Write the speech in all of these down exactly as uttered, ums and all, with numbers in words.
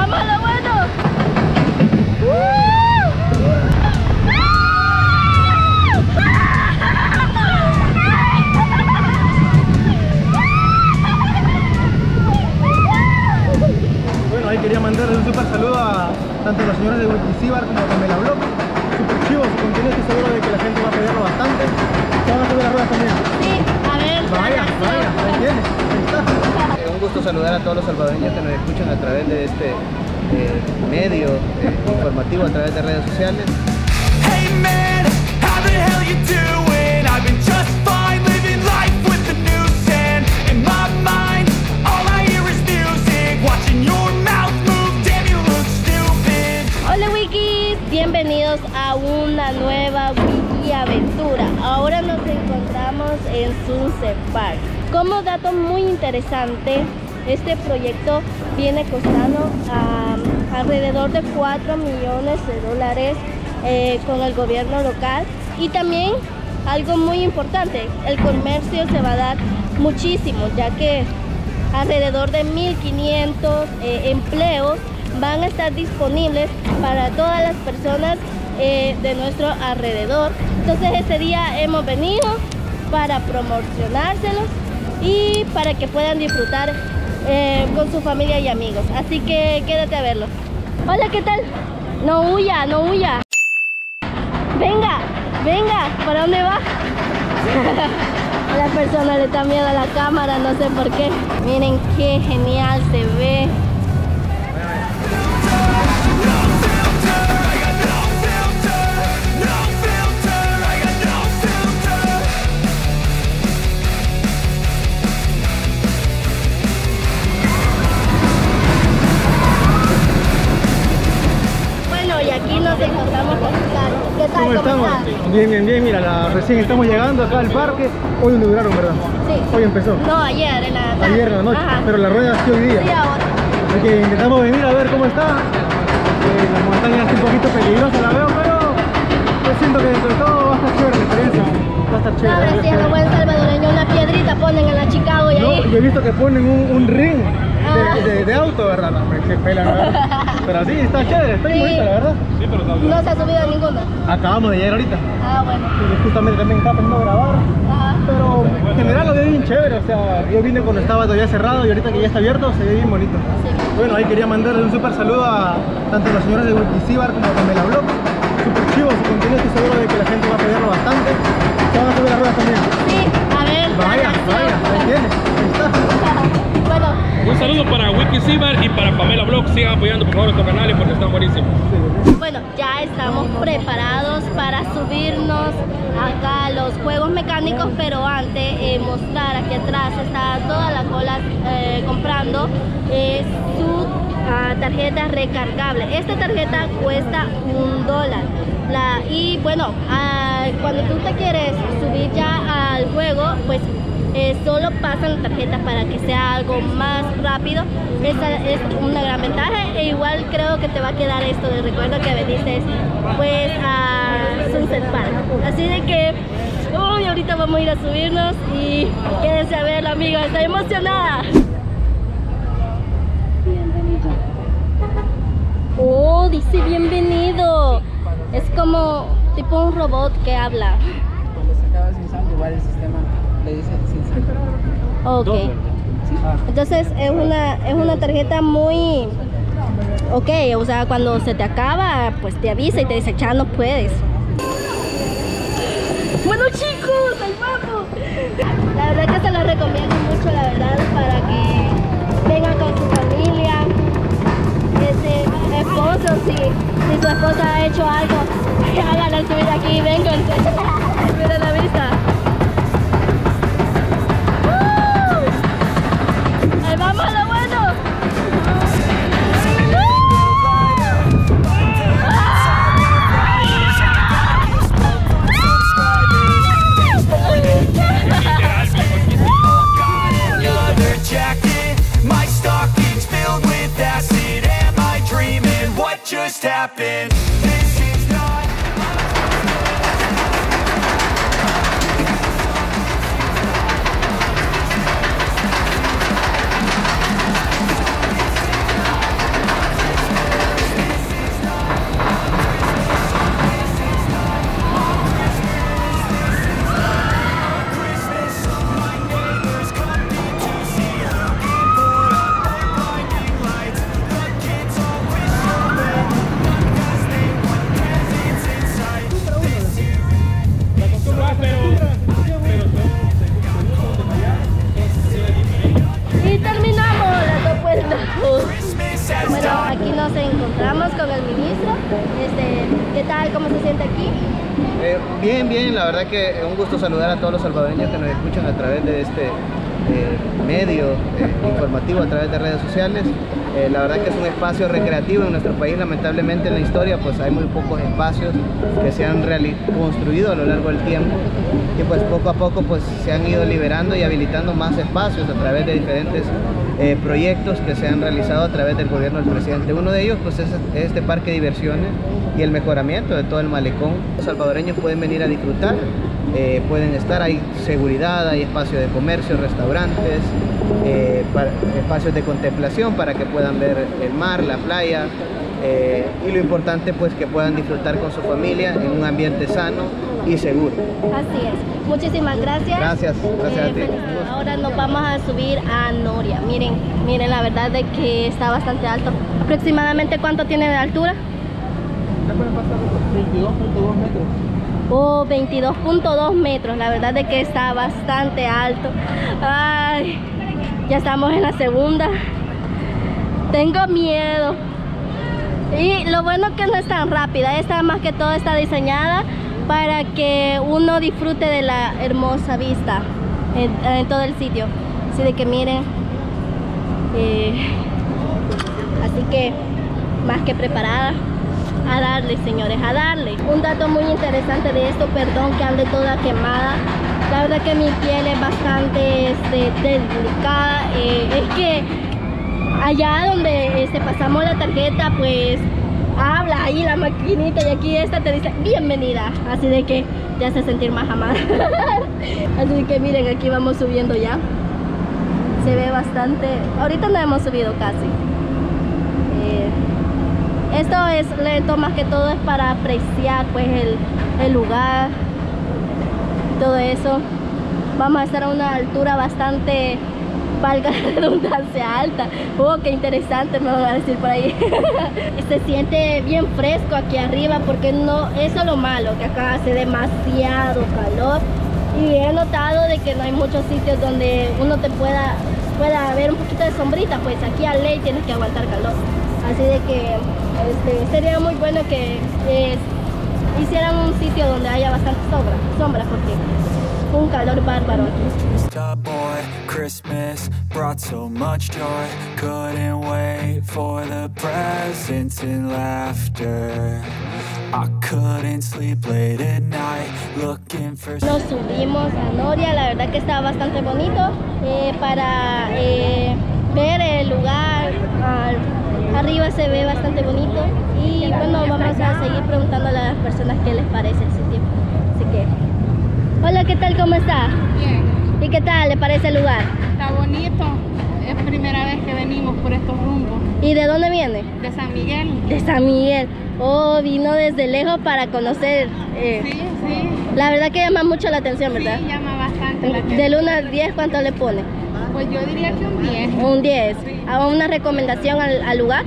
vamos a lo bueno. Bueno, ahí quería mandarle un super saludo a tanto a los señores de Wikisibar como a Pamela Vlog. Super chivo su contenido, estoy seguro de que la gente va a apoyarlo bastante. ¿Se van a subir las ruedas también? Sí, a ver. Vaya, vaya, ahí tiene, ahí está. Eh, un gusto saludar a todos los salvadoreños que nos escuchan a través de este eh, medio eh, informativo, a través de redes sociales. Hey man, how the hell you doing? I've been just fine living life with the news and in my mind all I hear is music. Watching your mouth move, damn you look stupid. Hola Wikis, bienvenidos a una nueva Wiki aventura. Ahora nos encontramos en Sunset Park. Como dato muy interesante, este proyecto viene costando um, alrededor de cuatro millones de dólares eh, con el gobierno local, y también algo muy importante, el comercio se va a dar muchísimo, ya que alrededor de mil quinientos eh, empleos van a estar disponibles para todas las personas eh, de nuestro alrededor. Entonces este día hemos venido para promocionárselos y para que puedan disfrutar eh, con su familia y amigos. Así que quédate a verlo. Hola, ¿qué tal? No huya, no huya. Venga, venga, ¿para dónde va? A la persona le da miedo a la cámara, no sé por qué. Miren qué genial se ve. Y aquí nos encontramos con Carlos. ¿Qué tal? ¿Cómo, ¿Cómo estamos? estás? Bien, bien, bien. Mira, la, recién estamos llegando acá al parque. Hoy inauguraron, ¿verdad? Sí. Hoy empezó. No, ayer en la tarde. Ayer en la noche. Ajá. Pero la rueda sí hoy día. Sí, ahora. Así que intentamos venir a ver cómo está. Eh, la montaña es un poquito peligrosa, la veo, pero yo siento que dentro de todo va a estar chévere la experiencia. Va a estar chévere. Ahora sí, es lo buen salvadoreño. Una piedrita ponen en la Chicago y No, ahí. yo he visto que ponen un, un ring Ah. de, de, de auto, ¿verdad? No, me se pela, ¿verdad? Pero sí, está chévere, está Sí. muy bonita, la verdad. No se ha subido a ninguna. Acabamos de llegar ahorita. Ah, bueno. Y justamente también estaba pensando grabar. Ajá. Pero en general lo veo bien chévere, o sea, yo vine cuando estaba todavía cerrado y ahorita que ya está abierto se ve bien bonito. Sí. Bueno, ahí quería mandarle un super saludo a tanto a los señores de Wikisibar como a Pamela Vlog. Super chivo su contenido, estoy seguro de que la gente va a apoyarlo bastante. Se van a subir las ruedas también. Sí, a ver. Vaya, vaya, ahí tiene, ahí está. Bueno. Un saludo para Wikisibar y para Pamela Vlog. Sigan apoyando por favor estos canales porque están buenísimos. Bueno, ya estamos preparados para subirnos acá a los juegos mecánicos, pero antes eh, mostrar aquí atrás está toda la cola eh, comprando eh, su ah, tarjeta recargable. Esta tarjeta cuesta un dólar. La, y bueno, ah, cuando tú te quieres subir ya al juego, pues Eh, solo pasan la tarjeta para que sea algo más rápido. Esa es una gran ventaja, e igual creo que te va a quedar esto de recuerdo que veniste pues a Sunset Park. Así de que uy, ahorita vamos a ir a subirnos y quédense a verla, amiga, estoy emocionada. Bienvenido. Oh, dice bienvenido. Es como tipo un robot que habla. Cuando se acaba sin saldo, igual el sistema le dice sin saldo. Ok. Entonces es una, es una tarjeta muy... Ok, o sea, cuando se te acaba, pues te avisa y te dice, ya no puedes. Bueno chicos, ahí vamos. La verdad que se los recomiendo mucho, la verdad, para que vengan con su familia. Ese esposo, si, si su esposa ha hecho algo, háganla subir aquí, vengan. Miren la vista. ¡Ahí vamos, lo bueno! Just happened. This is not. encontramos con el ministro. Este, ¿qué tal? ¿Cómo se siente aquí? Eh, bien, bien, la verdad que es un gusto saludar a todos los salvadoreños que nos escuchan a través de este eh, medio eh, informativo, a través de redes sociales. Eh, la verdad que es un espacio recreativo en nuestro país. Lamentablemente en la historia pues hay muy pocos espacios que se han construido a lo largo del tiempo, y pues poco a poco pues se han ido liberando y habilitando más espacios a través de diferentes eh, proyectos que se han realizado a través del gobierno del presidente. Uno de ellos pues es este parque de diversiones y el mejoramiento de todo el malecón. Los salvadoreños pueden venir a disfrutar, eh, pueden estar, hay seguridad, hay espacios de comercio, restaurantes, eh, para, espacios de contemplación para que puedan ver el mar, la playa, eh, y lo importante pues que puedan disfrutar con su familia en un ambiente sano y seguro. Así es. Muchísimas gracias. Gracias, gracias Eh, a ti. feliz- Ahora nos vamos a subir a Noria. Miren, miren, la verdad de que está bastante alto. ¿Aproximadamente cuánto tiene de altura? Ya pueden pasar los veintidós punto dos metros. Oh, veintidós punto dos metros. La verdad de que está bastante alto. Ay, ya estamos en la segunda. Tengo miedo. Y lo bueno que no es tan rápida. Esta más que todo está diseñada para que uno disfrute de la hermosa vista en, en todo el sitio. Así de que miren. Eh, así que más que preparada. A darle, señores, a darle. Un dato muy interesante de esto, perdón que ande toda quemada. La verdad que mi piel es bastante este, delicada. Eh, es que allá donde este, pasamos la tarjeta, pues habla ahí la maquinita, y aquí esta te dice bienvenida. Así de que te hace sentir más amada. Así de que miren, aquí vamos subiendo ya. Se ve bastante. Ahorita no hemos subido casi. Eh, Esto es lento, más que todo es para apreciar pues el, el lugar, todo eso. Vamos a estar a una altura bastante, valga la redundancia, alta. Oh, qué interesante, me van a decir por ahí. Se siente bien fresco aquí arriba, porque no, eso es lo malo, que acá hace demasiado calor. Y he notado de que no hay muchos sitios donde uno te pueda, pueda ver un poquito de sombrita, pues aquí a ley tienes que aguantar calor. Así de que este, sería muy bueno que eh, hicieran un sitio donde haya bastante sombra, sombra, porque un calor bárbaro aquí. Boy, Christmas brought so much joy. Couldn't wait for the presents and laughter. I couldn't sleep late at night looking for. Nos subimos a Noria, la verdad que está bastante bonito eh, para eh, ver el lugar. Al, Arriba se ve bastante bonito, y bueno, vamos a seguir preguntándole a las personas qué les parece el sitio. Así que, hola, ¿qué tal? ¿Cómo está? Bien, ¿Y qué tal le parece el lugar? está bonito. Es primera vez que venimos por estos rumbos. ¿Y de dónde viene? De San Miguel. De San Miguel. Oh, vino desde lejos para conocer. eh, Sí, sí. La verdad que llama mucho la atención, ¿verdad? Sí, llama bastante la Del atención. uno al diez, ¿cuánto le pone? Pues yo diría que un diez. Un diez. ¿Hago una recomendación al, al lugar?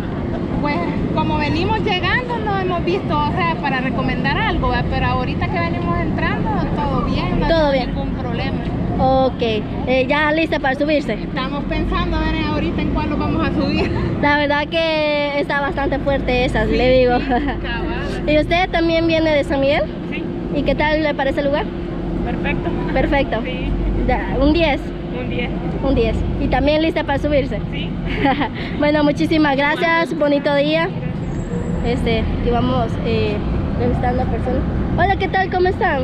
Pues como venimos llegando no hemos visto, o sea, para recomendar algo, ¿verdad? Pero ahorita que venimos entrando, todo bien, no Todo hay bien. ningún problema. Ok. Eh, ¿Ya lista para subirse? Estamos pensando a ver ahorita en cuál lo vamos a subir. La verdad que está bastante fuerte esa, Sí, le digo. sí, cabal. ¿Y usted también viene de San Miguel? Sí, ¿Y qué tal le parece el lugar? perfecto. Perfecto. Sí, Ya, un diez. un diez. Un diez. ¿Y también lista para subirse? Sí. Bueno, muchísimas gracias. Bonito día. Este, aquí vamos eh, entrevistando a personas. Hola, ¿qué tal? ¿Cómo están?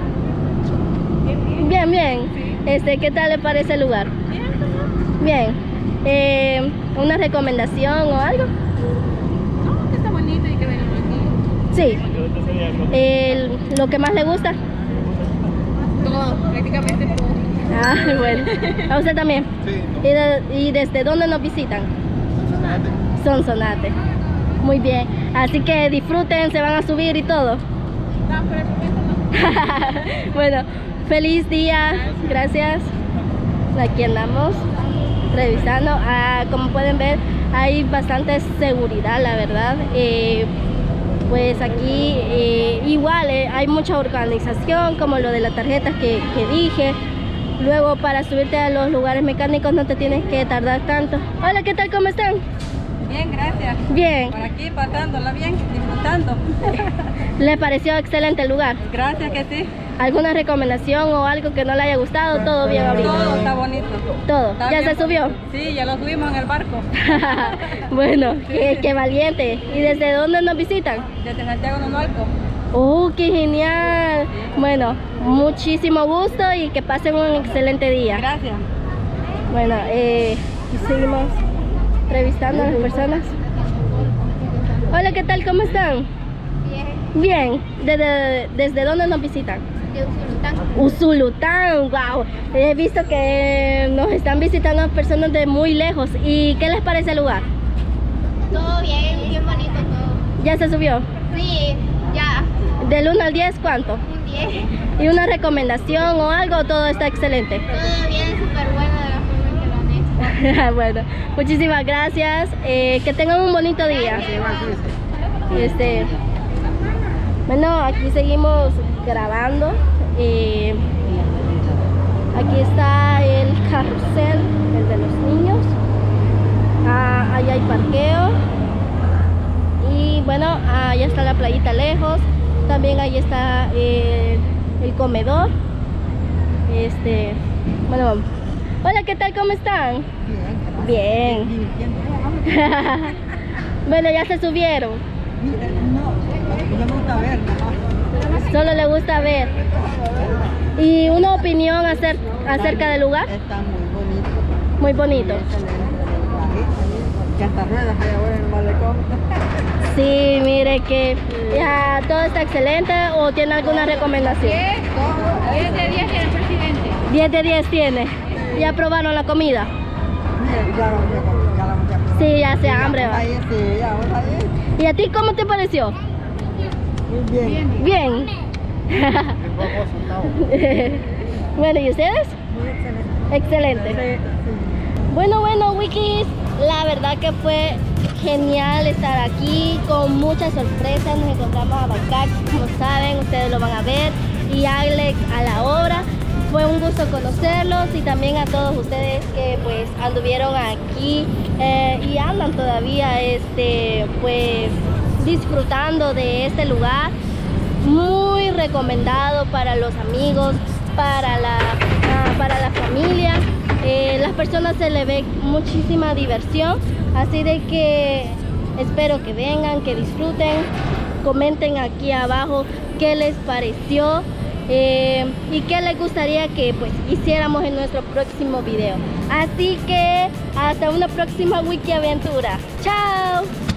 Bien, bien. Este, ¿qué tal le parece el lugar? Bien. Eh, ¿Una recomendación o algo? No, que está bonito y que venimos aquí. Sí. El- ¿Lo que más le gusta? Todo, prácticamente todo. Ah, bueno. ¿A usted también? Sí, ¿Y, de- y desde dónde nos visitan? Sonsonate. Sonsonate. Muy bien. Así que disfruten, se van a subir y todo. No, por el momento no. Bueno, feliz día. Gracias. Aquí andamos revisando. Ah, como pueden ver, hay bastante seguridad, la verdad. Eh, pues aquí eh, igual eh, hay mucha organización, como lo de las tarjetas que, que dije. Luego, para subirte a los lugares mecánicos no te tienes que tardar tanto. Hola, ¿qué tal? ¿Cómo están? Bien, gracias. Bien. Por aquí pasándola bien, disfrutando. ¿Le pareció excelente el lugar? Gracias que sí. ¿Alguna recomendación o algo que no le haya gustado? ¿Todo bien ahorita? Todo está bonito. ¿Todo? Está ¿Ya bien se subió? bonito. Sí, ya lo subimos en el barco. Bueno, qué, qué valiente. ¿Y desde dónde nos visitan? Desde Santiago Nonualco. ¡Oh, qué genial! Bueno, muchísimo gusto y que pasen un excelente día. Gracias. Bueno, eh, y seguimos entrevistando a las personas. Hola, ¿qué tal? ¿Cómo están? Bien. Bien. ¿Desde, desde dónde nos visitan? De Usulután. Usulután, wow. He visto que nos están visitando personas de muy lejos. ¿Y qué les parece el lugar? Todo bien, bien bonito todo. ¿Ya se subió? Sí, ya. Del uno al diez, ¿cuánto? Un diez. ¿Y una recomendación o algo? ¿Todo está excelente? Todo bien, súper bueno de la forma que lo han hecho. Bueno, muchísimas gracias. Eh, que tengan un bonito día. Este, bueno, aquí seguimos grabando. Eh, aquí está el carrusel, el de los niños. Ah, ahí hay parqueo. Y bueno, allá está la playita lejos. También ahí está eh, el comedor. Este, bueno, hola, ¿qué tal? ¿Cómo están? Bien. Bien. Bueno, ya se subieron. No, me gusta ver nada más. Solo le gusta ver. ¿Y una opinión acer acerca del lugar? Está muy bonito. Muy bonito. Que hasta ruedas hay ahora en el malecón. Sí, mire que ya todo está excelente. ¿O tiene alguna recomendación? diez de diez tiene el presidente. diez de diez tiene. ¿Ya probaron la comida? Mira, ya, ya, ya la muchacha. Sí, ya hace hambre. Va. Ahí, sí, ya, vamos ahí. ¿Y a ti cómo te pareció? Muy bien. Bien. Bueno, ¿y ustedes? Muy excelente. Excelente. Bueno, bueno, Wikis, la verdad que fue genial estar aquí con muchas sorpresas. Nos encontramos a Bacax, como saben, ustedes lo van a ver, y Alex a la obra. Fue un gusto conocerlos y también a todos ustedes que pues anduvieron aquí eh, y andan todavía este pues disfrutando de este lugar. Muy recomendado para los amigos, para la, uh, para la familia. Eh, las personas se le ve muchísima diversión, así de que espero que vengan, que disfruten, comenten aquí abajo qué les pareció eh, y qué les gustaría que pues hiciéramos en nuestro próximo video. Así que hasta una próxima Wiki Aventura. ¡Chao!